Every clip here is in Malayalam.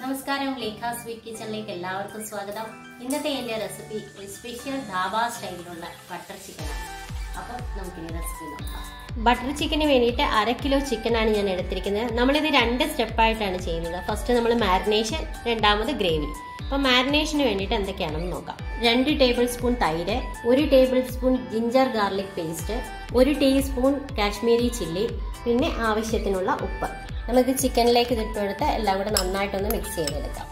നമസ്കാരം, ലേഖ സ്വീറ്റ് കിച്ചണിലേക്ക് എല്ലാവർക്കും സ്വാഗതം. ഇന്നത്തെ എൻ്റെ റെസിപ്പി സ്പെഷ്യൽ ധാബ സ്റ്റൈലിലുള്ള ബട്ടർ ചിക്കനാണ്. അപ്പം നമുക്കിനി റെസിപ്പി നോക്കാം. ബട്ടർ ചിക്കന് വേണ്ടിയിട്ട് 1/2 കിലോ ചിക്കനാണ് ഞാൻ എടുത്തിരിക്കുന്നത്. നമ്മളിത് 2 സ്റ്റെപ്പായിട്ടാണ് ചെയ്യുന്നത്. ഫസ്റ്റ് നമ്മൾ മാരിനേഷൻ, രണ്ടാമത് ഗ്രേവി. അപ്പം മാരിനേഷന് വേണ്ടിയിട്ട് എന്തൊക്കെയാണെന്ന് നോക്കാം. 2 ടേബിൾ സ്പൂൺ തൈര്, 1 tablespoon ginger garlic paste, 1 teaspoon Kashmiri chilli, പിന്നെ ആവശ്യത്തിനുള്ള ഉപ്പ്. നമുക്ക് ചിക്കനിലേക്ക് ഇതിട്ട് കൊടുത്ത് എല്ലാം കൂടെ നന്നായിട്ടൊന്ന് മിക്സ് ചെയ്തെടുക്കാം.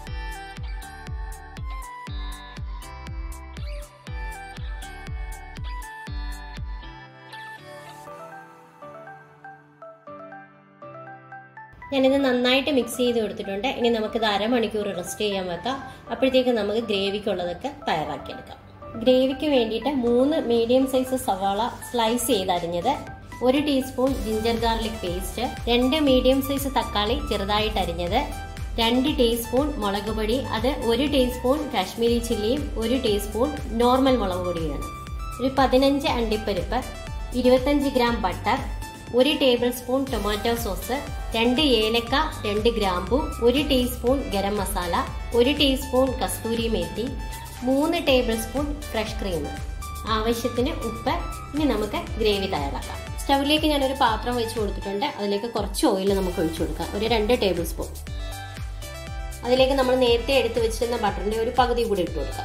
ഞാനിത് നന്നായിട്ട് മിക്സ് ചെയ്ത് കൊടുത്തിട്ടുണ്ട്. ഇനി നമുക്കിത് 1/2 മണിക്കൂർ റെസ്റ്റ് ചെയ്യാൻ വെക്കാം. അപ്പോഴത്തേക്ക് നമുക്ക് ഗ്രേവിക്കുള്ളതൊക്കെ തയ്യാറാക്കിയെടുക്കാം. ഗ്രേവിക്ക് വേണ്ടിയിട്ട് 3 മീഡിയം സൈസ് സവാള സ്ലൈസ് ചെയ്തരിഞ്ഞത്, 1 teaspoon ginger garlic paste, 2 medium size തക്കാളി ചെറുതായിട്ട് അരിഞ്ഞത്, 2 ടീസ്പൂൺ മുളക് പൊടി, അത് 1 ടീസ്പൂൺ കാശ്മീരി ചില്ലിയും 1 ടീസ്പൂൺ നോർമൽ മുളക് പൊടിയാണ്, ഒരു 15 അണ്ടിപ്പരിപ്പ്, 25 gram butter, 1 tablespoon tomato sauce, 2 ഏലക്ക, 2 ഗ്രാമ്പു, 1 teaspoon garam masala, 1 teaspoon kasuri methi, 3 tablespoon fresh cream, ആവശ്യത്തിന് ഉപ്പ്. ഇനി നമുക്ക് ഗ്രേവി തയ്യാറാക്കാം. സ്റ്റൗവിലേക്ക് ഞാനൊരു പാത്രം വെച്ച് കൊടുത്തിട്ടുണ്ട്. അതിലേക്ക് കുറച്ച് ഓയിൽ നമുക്ക് ഒഴിച്ചു കൊടുക്കാം, ഒരു 2 ടേബിൾ സ്പൂൺ. അതിലേക്ക് നമ്മൾ നേരത്തെ എടുത്തു വെച്ചിരുന്ന ബട്ടറിന്റെ ഒരു പകുതി കൂടി ഇട്ട് കൊടുക്കാം.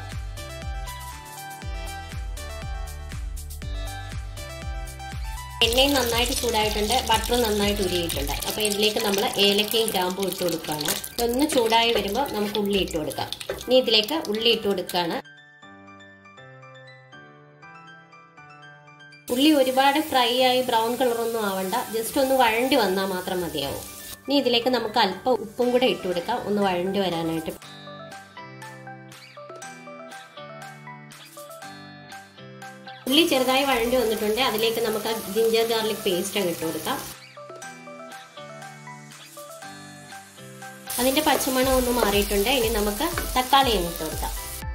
എണ്ണയും നന്നായിട്ട് ചൂടായിട്ടുണ്ട്, ബട്ടർ നന്നായിട്ട് ഉരുകിയിട്ടുണ്ട്. അപ്പോൾ ഇതിലേക്ക് നമ്മൾ ഏലക്കയും ഗ്രാമ്പും ഇട്ട് കൊടുക്കുകയാണ്. ഒന്ന് ചൂടായി വരുമ്പോൾ നമുക്ക് ഉള്ളി ഇട്ട് കൊടുക്കാം. ഇനി ഇതിലേക്ക് ഉള്ളി ഇട്ട് കൊടുക്കുകയാണ്. ഉള്ളി ഒരുപാട് ഫ്രൈ ആയി ബ്രൗൺ കളറൊന്നും ആവണ്ട, ജസ്റ്റ് ഒന്ന് വഴണ്ടി വന്നാൽ മാത്രം മതിയാവും. ഇനി ഇതിലേക്ക് നമുക്ക് അല്പം ഉപ്പും കൂടെ ഇട്ട് കൊടുക്കാം, ഒന്ന് വഴണ്ടി വരാനായിട്ട്. ഉള്ളി ചെറുതായി വഴണ്ടി വന്നിട്ടുണ്ട്. അതിലേക്ക് നമുക്ക് ജിഞ്ചർ ഗാർലിക് പേസ്റ്റ് അങ്ങ് ഇട്ട് കൊടുക്കാം. അതിന്റെ പച്ചമണം ഒന്ന് മാറിയിട്ടുണ്ട്. ഇനി നമുക്ക് തക്കാളി അങ്ങ് ഇട്ട് കൊടുക്കാം.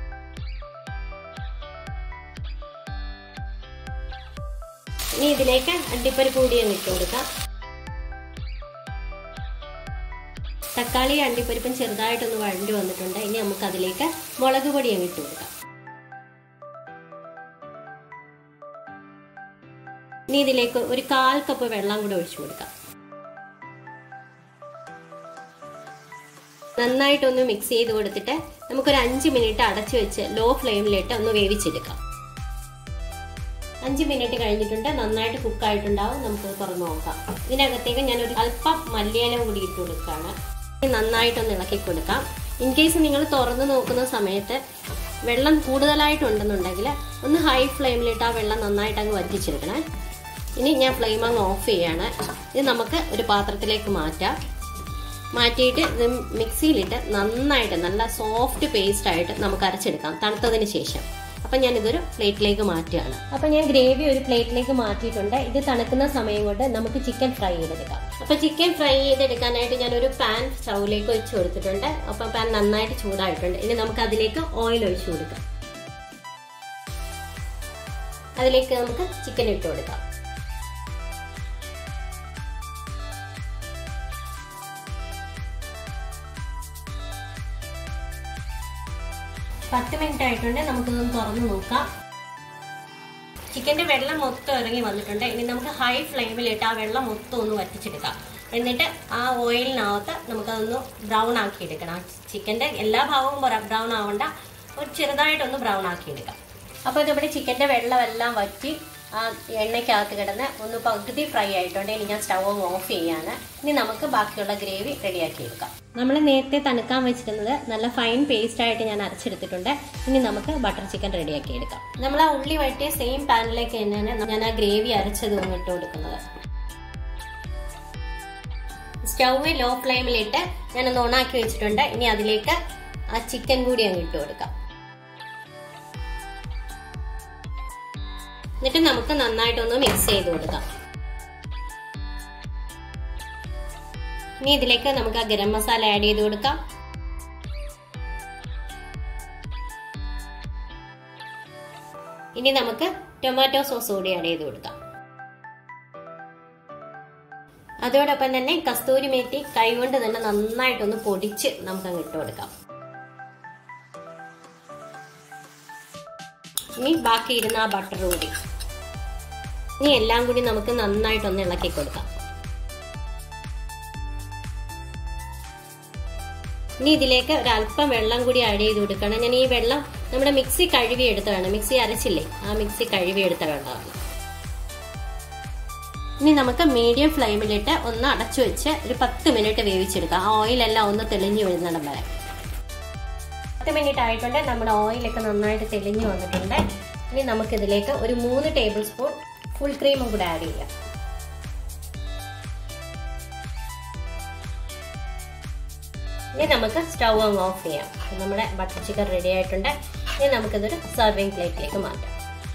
ഇനി ഇതിലേക്ക് അണ്ടിപ്പരിപ്പ് കൂടി അങ്ങ് ഇട്ട് കൊടുക്കാം. തക്കാളി അണ്ടിപ്പരിപ്പും ചെറുതായിട്ടൊന്ന് വഴണ്ടി വന്നിട്ടുണ്ട്. ഇനി നമുക്ക് അതിലേക്ക് മുളക് പൊടി അങ്ങ് ഇട്ട് കൊടുക്കാം. ഇനി ഇതിലേക്ക് ഒരു 1/4 കപ്പ് വെള്ളം കൂടെ ഒഴിച്ചു കൊടുക്കാം. നന്നായിട്ടൊന്ന് മിക്സ് ചെയ്ത് കൊടുത്തിട്ട് നമുക്കൊരു 5 മിനിറ്റ് അടച്ചു വെച്ച് ലോ ഫ്ലെയിമിലിട്ട് ഒന്ന് വേവിച്ചെടുക്കാം. 5 മിനിറ്റ് കഴിഞ്ഞിട്ടുണ്ട്, നന്നായിട്ട് കുക്കായിട്ടുണ്ടാവും. നമുക്ക് തുറന്നു നോക്കാം. ഇതിനകത്തേക്ക് ഞാനൊരു അല്പം മല്ലിയില കൂടി ഇട്ട് കൊടുക്കുകയാണ്. നന്നായിട്ടൊന്ന് ഇളക്കി കൊടുക്കാം. ഇൻ കേസ് നിങ്ങൾ തുറന്നു നോക്കുന്ന സമയത്ത് വെള്ളം കൂടുതലായിട്ടുണ്ടെന്നുണ്ടെങ്കിൽ ഒന്ന് ഹൈ ഫ്ലെയിമിലിട്ട് ആ വെള്ളം നന്നായിട്ട് അങ്ങ് വറ്റിച്ചെടുക്കണേ. ഇനി ഞാൻ ഫ്ലെയിം അങ്ങ് ഓഫ് ചെയ്യാണ്. ഇത് നമുക്ക് ഒരു പാത്രത്തിലേക്ക് മാറ്റാം. മാറ്റിയിട്ട് ഇത് മിക്സിയിലിട്ട് നന്നായിട്ട് നല്ല സോഫ്റ്റ് പേസ്റ്റ് ആയിട്ട് നമുക്ക് അരച്ചെടുക്കാം തണുത്തതിന് ശേഷം. അപ്പം ഞാനിതൊരു പ്ലേറ്റിലേക്ക് മാറ്റുകയാണ്. അപ്പം ഞാൻ ഗ്രേവി ഒരു പ്ലേറ്റിലേക്ക് മാറ്റിയിട്ടുണ്ട്. ഇത് തണുക്കുന്ന സമയം കൊണ്ട് നമുക്ക് ചിക്കൻ ഫ്രൈ ചെയ്തെടുക്കാം. അപ്പം ചിക്കൻ ഫ്രൈ ചെയ്തെടുക്കാനായിട്ട് ഞാനൊരു പാൻ സ്റ്റൗവിലേക്ക് ഒഴിച്ചു കൊടുത്തിട്ടുണ്ട്. അപ്പം പാൻ നന്നായിട്ട് ചൂടായിട്ടുണ്ട്. ഇനി നമുക്ക് അതിലേക്ക് ഓയിൽ ഒഴിച്ചു കൊടുക്കാം. അതിലേക്ക് നമുക്ക് ചിക്കൻ ഇട്ട് കൊടുക്കാം. പത്ത് മിനിറ്റ് ആയിട്ടുണ്ട്. നമുക്കിതൊന്ന് തുറന്നു നോക്കാം. ചിക്കൻ്റെ വെള്ളം മൊത്തം ഇറങ്ങി വന്നിട്ടുണ്ട്. ഇനി നമുക്ക് ഹൈ ഫ്ലെയിമിലിട്ട് ആ വെള്ളം മൊത്തം ഒന്ന് വറ്റിച്ചെടുക്കാം. എന്നിട്ട് ആ ഓയിലിനകത്ത് നമുക്കതൊന്ന് ബ്രൗൺ ആക്കി എടുക്കണം. ചിക്കൻ്റെ എല്ലാ ഭാഗവും ബ്രൗൺ ആവണ്ട, ഒരു ചെറുതായിട്ടൊന്ന് ബ്രൗൺ ആക്കി എടുക്കാം. അപ്പോൾ ഇതിവിടെ ചിക്കൻ്റെ വെള്ളമെല്ലാം വറ്റി ആ എണ്ണയ്ക്കകത്ത് കിടന്ന് ഒന്ന് പകുതി ഫ്രൈ ആയിട്ടുണ്ട്. ഇനി ഞാൻ സ്റ്റൗ ഓഫ് ചെയ്യാണ്. ഇനി നമുക്ക് ബാക്കിയുള്ള ഗ്രേവി റെഡിയാക്കി എടുക്കാം. നമ്മൾ നേരത്തെ തണുക്കാൻ വെച്ചിരുന്നത് നല്ല ഫൈൻ പേസ്റ്റ് ആയിട്ട് ഞാൻ അരച്ചെടുത്തിട്ടുണ്ട്. ഇനി നമുക്ക് ബട്ടർ ചിക്കൻ റെഡിയാക്കി എടുക്കാം. നമ്മൾ ആ ഉള്ളി വഴറ്റിയ സെയിം പാനിലേക്ക് തന്നെയാണ് ഞാൻ ആ ഗ്രേവി അരച്ചത് ഇട്ട് കൊടുക്കുന്നത്. സ്റ്റൗവ് ലോ ഫ്ലെയിമിലിട്ട് ഞാനൊന്ന് ഓണാക്കി വെച്ചിട്ടുണ്ട്. ഇനി അതിലേക്ക് ആ ചിക്കൻ കൂടി അങ്ങ് ഇട്ട് കൊടുക്കാം. എന്നിട്ട് നമുക്ക് നന്നായിട്ടൊന്ന് മിക്സ് ചെയ്ത് കൊടുക്കാം. ഇനി ഇതിലേക്ക് നമുക്ക് ആ ഗരം മസാല ആഡ് ചെയ്ത് കൊടുക്കാം. ഇനി നമുക്ക് ടൊമാറ്റോ സോസ് കൂടി ആഡ് ചെയ്ത് കൊടുക്കാം. അതോടൊപ്പം തന്നെ കസ്തൂരി മേത്തി കൈകൊണ്ട് തന്നെ നന്നായിട്ടൊന്ന് പൊടിച്ച് നമുക്ക് അങ്ങ് ഇട്ട് കൊടുക്കാം. ഇനി ബാക്കി ഇരുന്ന ആ ബട്ടർ കൂടി ഇനി എല്ലാം കൂടി നമുക്ക് നന്നായിട്ടൊന്ന് ഇളക്കി കൊടുക്കാം. ഇനി ഇതിലേക്ക് ഒരല്പം വെള്ളം കൂടി ആഡ് ചെയ്ത് കൊടുക്കണം. ഞാൻ ഈ വെള്ളം നമ്മുടെ മിക്സി കഴുകി എടുത്തതാണ്, മിക്സി അരച്ചില്ലേ ആ മിക്സി കഴുകി എടുത്ത വെള്ളമാണ്. ഇനി നമുക്ക് മീഡിയം ഫ്ലെയിമിലിട്ട് ഒന്ന് അടച്ചു വെച്ച് ഒരു 10 മിനിറ്റ് വേവിച്ചെടുക്കാം. ആ ഓയിലെല്ലാം ഒന്ന് തെളിഞ്ഞു വരുന്നിടം വരെ. 10 മിനിറ്റ് ആയിട്ടുണ്ട്. നമ്മുടെ ഓയിലൊക്കെ നന്നായിട്ട് തെളിഞ്ഞു വന്നിട്ടുണ്ട്. ഇനി നമുക്കിതിലേക്ക് ഒരു 3 ടേബിൾ സ്പൂൺ ഫുൾ ക്രീമും കൂടെ ആഡ് ചെയ്യാം. ഇനി നമുക്ക് സ്റ്റൗ അങ്ങ് ഓഫ് ചെയ്യാം. നമ്മുടെ ബട്ടർ ചിക്കൻ റെഡി ആയിട്ടുണ്ട്. ഇനി നമുക്കിതൊരു സർവിംഗ് പ്ലേറ്റിലേക്ക് മാറ്റാം.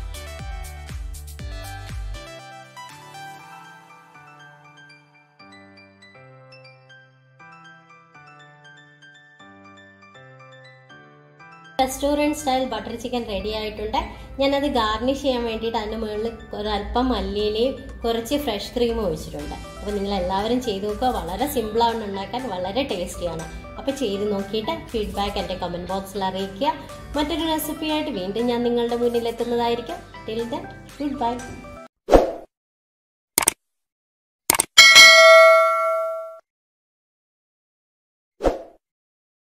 Restaurant style butter chicken ready ആയിട്ടുണ്ട്. ഞാനത് ഗാർണിഷ് ചെയ്യാൻ വേണ്ടിയിട്ട് അതിൻ്റെ മുകളിൽ ഒരല്പം മല്ലിയിലയും കുറച്ച് ഫ്രഷ് ക്രീമും ഒഴിച്ചിട്ടുണ്ട്. അപ്പോൾ നിങ്ങൾ എല്ലാവരും ചെയ്ത് നോക്കുക. വളരെ സിമ്പിളാണ് ഉണ്ടാക്കാൻ, വളരെ ടേസ്റ്റിയാണ്. അപ്പോൾ ചെയ്ത് നോക്കിയിട്ട് ഫീഡ്ബാക്ക് എൻ്റെ കമൻറ്റ് ബോക്സിൽ അറിയിക്കുക. മറ്റൊരു റെസിപ്പിയായിട്ട് വീണ്ടും ഞാൻ നിങ്ങളുടെ മുന്നിൽ എത്തുന്നതായിരിക്കും. Till then good bye.